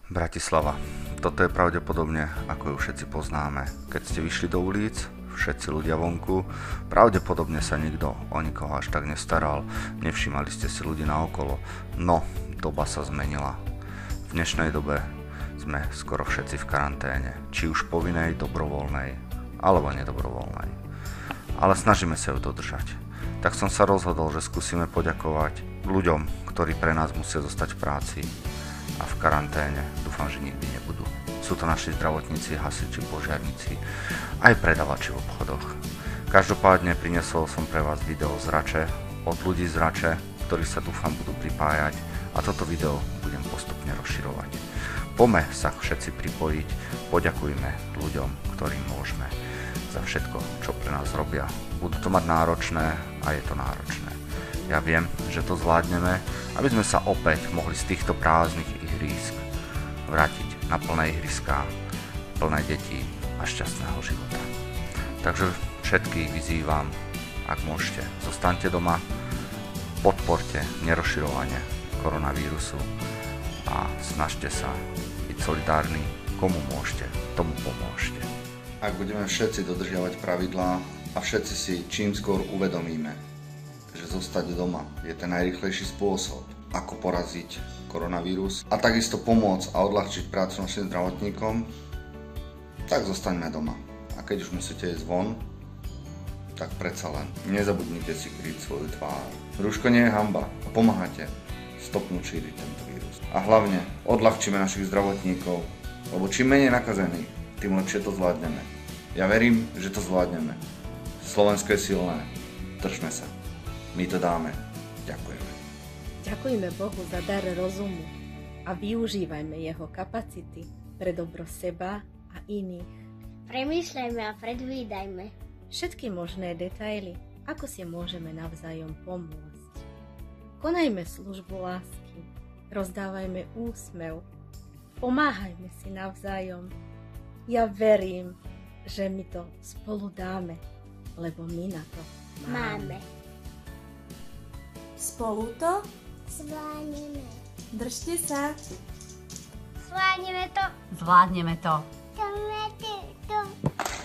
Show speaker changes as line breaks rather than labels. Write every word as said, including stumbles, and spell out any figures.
Bratislava. Toto je pravdepodobne, ako ju všetci poznáme. Keď ste vyšli do ulic, všetci ľudia vonku, pravdepodobne sa nikto o nikoho až tak nestaral, nevšímali ste si ľudí naokolo. No, doba sa zmenila. V dnešnej dobe sme skoro všetci v karanténe, či už povinnej, dobrovoľnej, alebo nedobrovoľnej. Ale snažíme sa ju dodržať. Tak som sa rozhodol, že skúsime poďakovať ľuďom, ktorí pre nás musia zostať v práci a v karanténe, dúfam, že nikdy nebudú. Sú to naši zdravotníci, hasiči, požiarníci, aj predavači v obchodoch. Každopádne priniesol som pre vás video z Rače, od ľudí z Rače, ktorí sa dúfam budú pripájať a toto video budem postupne rozširovať. Poďme sa všetci pripojiť, poďakujme ľuďom, ktorým môžeme za všetko, čo pre nás robia. Budú to mať náročné a je to náročné. Ja viem, že to zvládneme, aby sme sa opäť mohli z týchto prázdnych ihrísk vrátiť na plné ihriská, plné detí a šťastného života. Takže všetkých vyzývam, ak môžete, zostaňte doma, podporte nerozširovanie koronavírusu a snažte sa byť solidárni, komu môžete, tomu pomôžte. Ak budeme všetci dodržiavať pravidlá a všetci si čím skôr uvedomíme, že zostať doma je ten najrýchlejší spôsob, ako poraziť koronavírus a takisto pomôcť a odľahčiť prácu našim zdravotníkom, tak zostaňme doma. A keď už musíte ísť von, tak predsa len nezabudnite si kryť svoju tvár. Rúško nie je hanba a pomáhate stopnúť šíriť tento vírus. A hlavne odľahčíme našich zdravotníkov, lebo čím menej nakazených, tým lepšie to zvládneme. Ja verím, že to zvládneme. Slovensko je silné. Držme sa. My to dáme. Ďakujeme.
Ďakujme Bohu za dar rozumu a využívajme jeho kapacity pre dobro seba a iných.
Premýšľajme a predvídajme
všetky možné detaily, ako si môžeme navzájom pomôcť. Konajme službu lásky, rozdávajme úsmev, pomáhajme si navzájom. Ja verím, že my to spolu dáme, lebo my na to máme.
máme.
Spolu to
Zvládneme.
držte sa.
Zvládneme to.
Zvládneme to.
Zvládneme to.